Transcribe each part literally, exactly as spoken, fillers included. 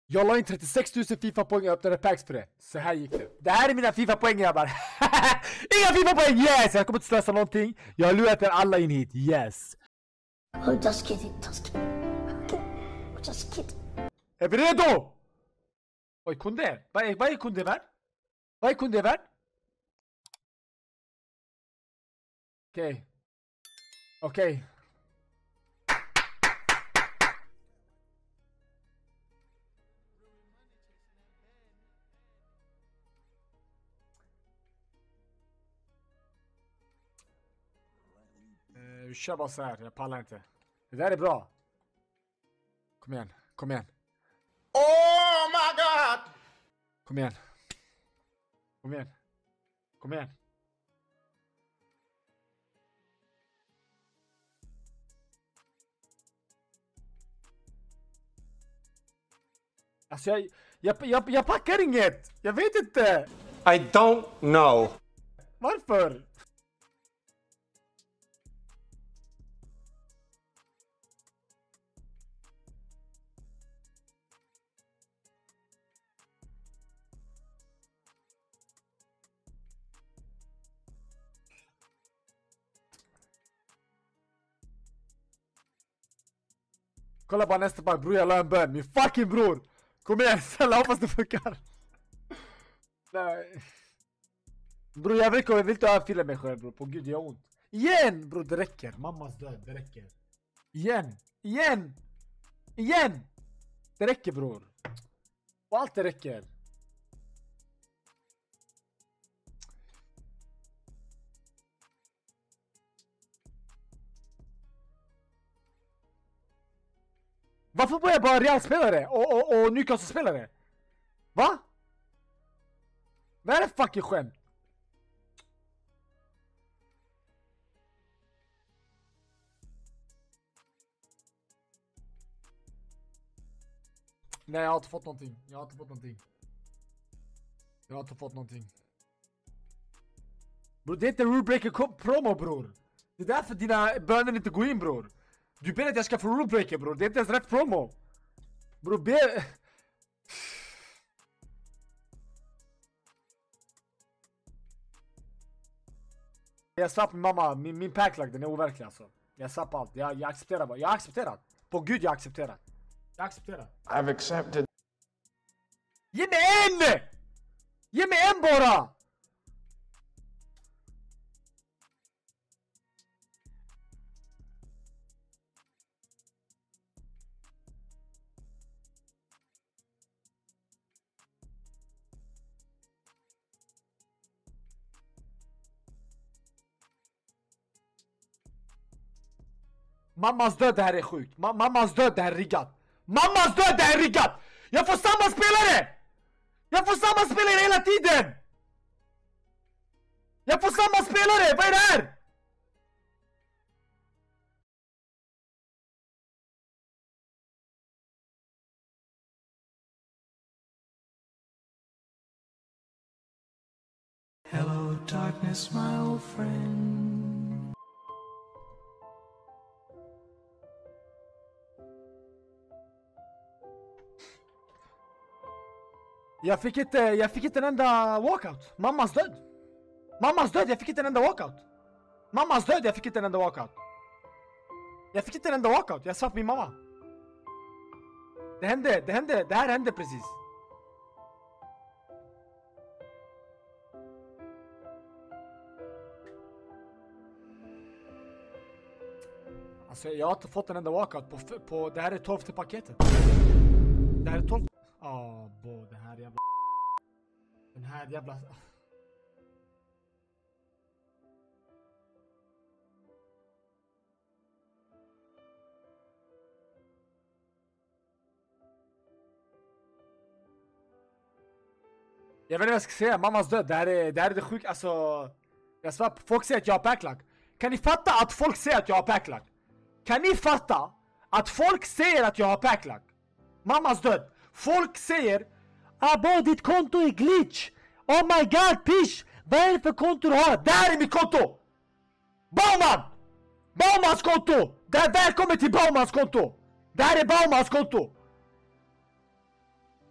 Jag la in trettiosex tusen FIFA-poäng och öppnade packs för det. Så här gick det. Det här är mina FIFA-poäng grabbar. Inga FIFA-poäng, yes! Jag kommer inte slösa någonting. Jag har lurat er alla in hit, yes. Oh, just kidding, just kidding. Okay, just kidding. Är vi redo? Oj, kunde. Vad är, vad är kunde värd? Vad är kunde värd? Okej. Okay. Okej. Okay. Vi kör bara så här, jag pallar inte. Det där är bra. Kom igen, kom igen. Oh my god! Kom igen. Kom igen. Kom igen. Alltså jag, jag, jag, jag packar inget. Jag vet inte. I don't know. Varför? Kolla bara nästa pack, bror jag la en bön. Min fucking bror. Kom igen, snälla hoppas det funkar. Nej. Bror jag vill, jag vill inte avfylla mig själv bror. På gud jag har ont. Igen bror, det räcker. Mammas död, det räcker. Igen, igen. Igen. Det räcker bror. Och allt det räcker. Varför börjar jag bara Real-spelare och, och, och Newcastle-spelare? Va? Vad är det fucking skämt? Nej jag har inte fått någonting. Jag har inte fått någonting. Jag har inte fått någonting. Bror det är inte Rulebreaker promo bror. Det är därför dina böner inte går in bror. Du ber att jag ska få Rulebreaker bror, det är inte ens rätt promo. Bror be... Jag sa på min mamma, min, min packlag den är overklig alltså. Jag sa på allt, jag, jag accepterar bara, jag accepterar. På gud jag accepterar. Jag accepterar. I've accepted. Ge mig en! Ge mig en bara! Mammas död, det här är sjukt. Ma mammas död, det här är riggat. Mammas död, det här är riggat. Jag får samma spelare. Jag får samma spelare hela tiden. Jag får samma spelare, vad är det här? Hello darkness my old friend. Jag fick inte, jag fick inte en enda walkout. Mammas död. Mammas död, jag fick inte en enda walkout. Mammas död, jag fick inte en enda walkout. Jag fick inte en enda walkout, jag sa på min mamma. Det hände, det hände, det här hände precis. Alltså jag har inte fått en enda walkout på, på det här är tolfte paketet. Det här är tolfte. Åh, oh, bo, det här jävla... Den här jävla... Jag vet inte vad jag ska säga, mammas död, det här är det, här är det sjukt, alltså... Jag svär, folk säger att jag har packlag. Kan ni fatta att folk säger att jag har packlag? Kan ni fatta att folk säger att jag har packlag? Mammas död. Folk säger abo ditt konto är glitch. Oh my god pish. Vad är det för konto du har? Där är mitt konto. Bauman. Baumans konto. Där, välkommen till Baumans konto. Där är Baumans konto.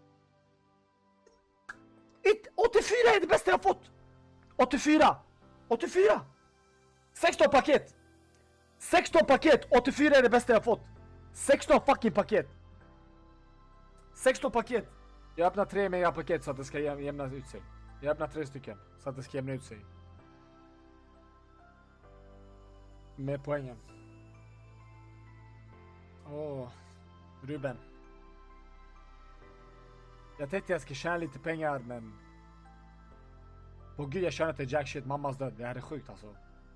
åttiofyra är det bästa jag fått. åttiofyra. åttiofyra. sexton paket. sexton paket. åttiofyra är det bästa jag fått. sexton fucking paket. sexton paket. Jag öppnar tre mega paket så att det ska jämna ut sig. Jag öppnar tre stycken så att det ska jämna ut sig. Med poängen. Åh, oh, Ruben. Jag tänkte jag ska tjäna lite pengar, men på gud, jag känner att det är jack shit, mammas död. Det här är sjukt alltså.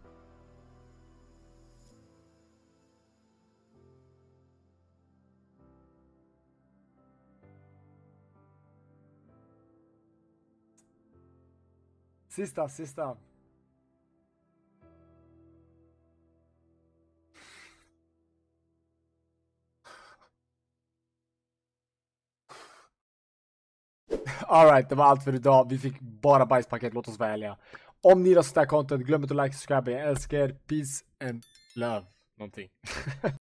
Sista, sista. Alright, det var allt för idag. Vi fick bara bajspaket, låt oss vara ärliga. Om ni gillar sådär content, glöm inte att like och subscribe. Jag älskar er. Peace and love. Någonting.